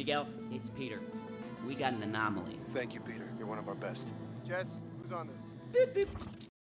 Miguel, it's Peter. We got an anomaly. Thank you, Peter. You're one of our best. Jess, who's on this? Beep, beep.